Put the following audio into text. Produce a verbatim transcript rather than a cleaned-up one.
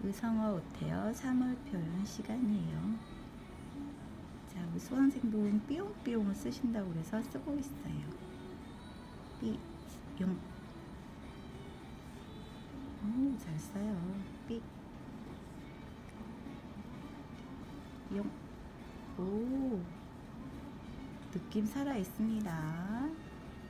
의성어 오태어 삼월 표현 시간이에요. 자, 우리 수강생들은 삐용삐용을 쓰신다고 그래서 쓰고 있어요. 삐, 용. 오, 잘 써요. 삐, 용. 오, 느낌 살아 있습니다.